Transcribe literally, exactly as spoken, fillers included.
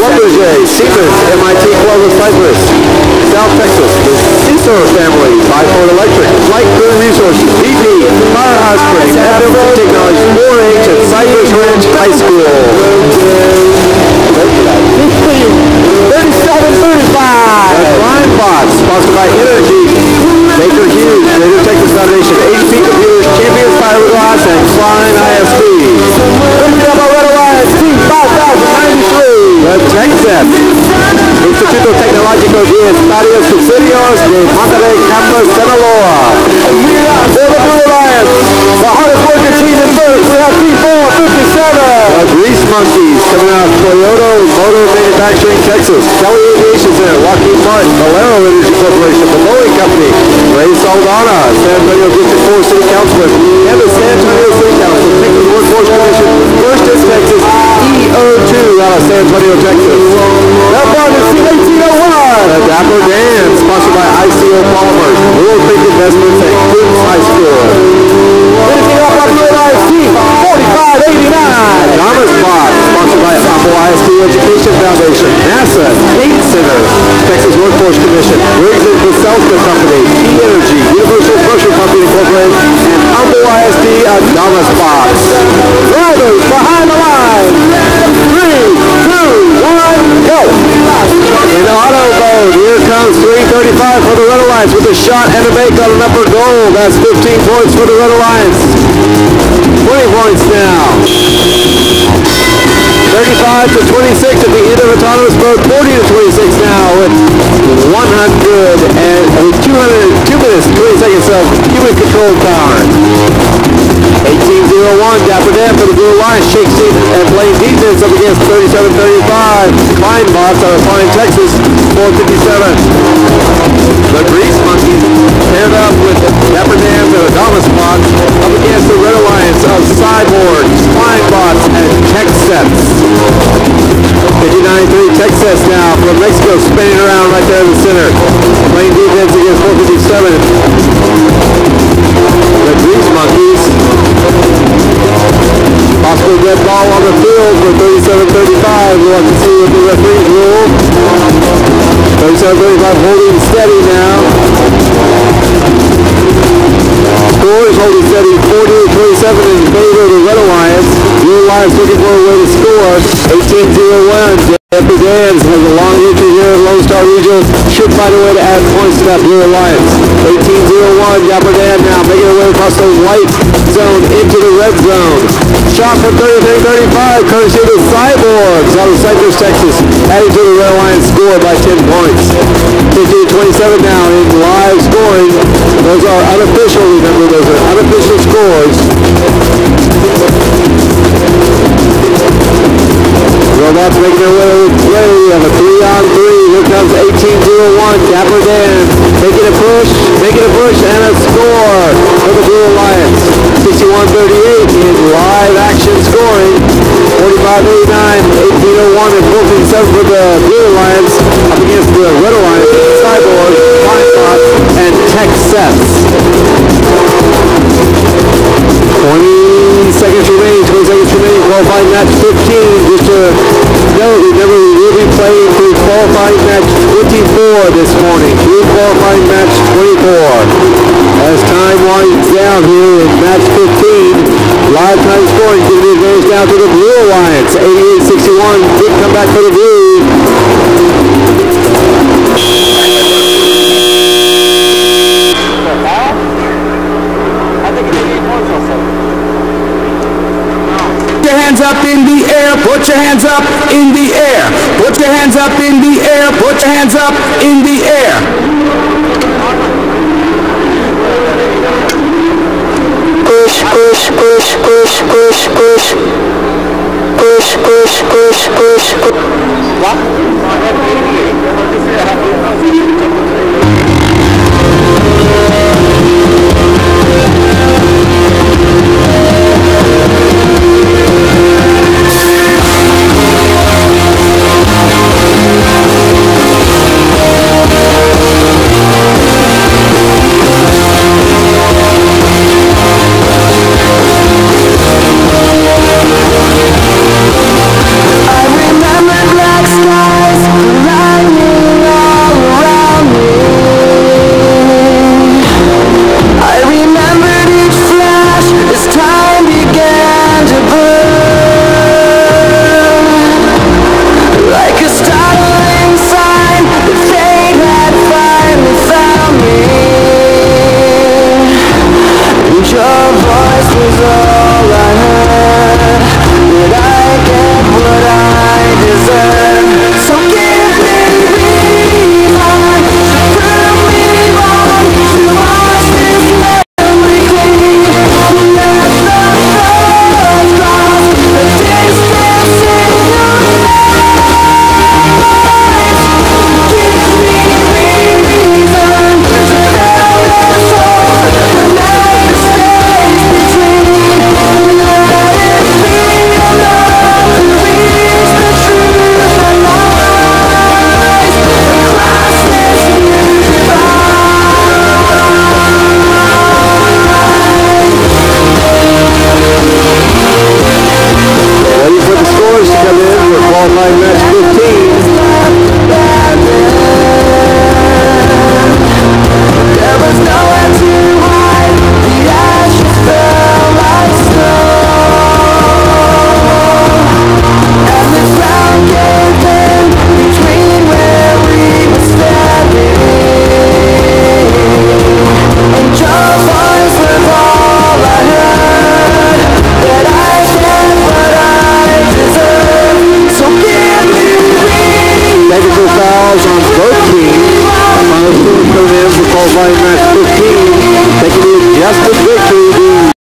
Schlumberger, Siemens, M I T Clovis Cypress, South Texas, the Cesar family, by Ford Electric, Flight Crew Resources, P P, Firehouse Spring, F M C Technologies, four H, and Cypress Ranch High School. thirty-seven thirty-five. The Blind Box, sponsored by Energy, Baker Hughes, Greater Texas Foundation, H P Computers, Champions Fiberglass, and Klein I S D. five thousand ninety-three. The TechSet, Instituto Tecnológico de Estados Subsidios de Monterrey Campus, Sinaloa. For the Blue Lions, the hardest working team in first, we have P four fifty-seven. The Grease Monkeys, coming out of Toyota Motor Manufacturing, Texas. Kelly Aviation Center, Lockheed Martin, Valero Energy Corporation, the Boeing Company, Ray Saldana, San Antonio District four City Councilman, and the San Antonio City Council, Texas Workforce Commission, first in Texas, E O two out of San Antonio, Texas. That one is eighteen oh one. The Dapper Dan, sponsored by I C O Polymers, World Creek Investments, and Goods High School. Finishing up on the I S T, forty-five eighty-nine. Thomas Box, sponsored by Apple I S T Education Foundation, NASA, Tate Center, Texas Workforce Commission, Riggs and Veselka Company, E-Energy, Universal Pressure Company Incorporated, and Apple I S T Thomas Box. Drivers behind the line. Three, two, one, go. In the auto mode, here comes three thirty-five for the Red Alliance with a shot and a make on an upper goal. That's fifteen points for the Red Alliance. twenty points now. thirty-five to twenty-six at the end of autonomous mode. forty to twenty-six now with one hundred and with two hundred two minutes twenty seconds of human control time. eighteen oh one, Dapper Dan for the Blue Alliance. Shake Seat and Blaine Defense up against thirty-seven thirty-five. Klein Box out of Klein, Texas, four fifty-seven. The Grease Monkeys paired up with Dapper Dan and Thomas Box up against the Red Alliance of Cyborg, Klein Box, and TechSets. fifty-nine three TechSets now from Mexico, spinning around right there in the center. Blaine Defense against four fifty-seven. The Grease Monkeys. Possible dead ball on the field for thirty-seven thirty-five. We'll have to see what the referees rule. thirty-seven thirty-five holding steady now. Score is holding steady, forty to twenty-seven in favor of the Red Alliance. Blue Alliance looking for a way to score. eighteen oh one. Dapper Dan has a long entry here in Lone Star Regional. Should find a way to add points to that Blue Alliance. eighteen oh one. Dapper Dan now making her way across the white zone into the red zone. Shot from thirty-three thirty-five, courtesy of the Cyborgs out of Cypress, Texas, adding to the Red Alliance score by ten points. fifty to twenty-seven now in live scoring. Those are unofficial, remember, those are unofficial scores. Robots making their way with play on a three on three. Here comes eighteen oh one. Dapper Dan making a push, making a push, and a score for the Blue Alliance. sixty-one thirty-eight in live action scoring. forty-five eighty-nine, eighteen oh one, and four fifty-seven for the Blue Alliance up against the Red Alliance, Cyborg, Klein Box, and TechSets. twenty seconds remaining, twenty seconds remaining, qualifying match fifteen. Just to note, remember we will be playing through qualifying match twenty-four this morning, through qualifying match twenty-four. As time winds down here in match fifteen, live time scoring is going to be advanced down to the Blue Alliance. eighty-eight sixty-one, big comeback for the Blue. Hands up in the air, put your hands up in the air, put your hands up in the air, put your hands up in the air. Push, push, push, push, push, push, push, push, push, push, push. What?